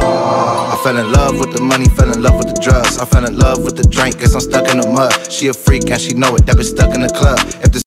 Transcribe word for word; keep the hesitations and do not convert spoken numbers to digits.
I fell in love with the money, fell in love with the drugs. I fell in love with the drink, guess I'm stuck in the mud. She a freak and she know it, that bitch stuck in the club. If the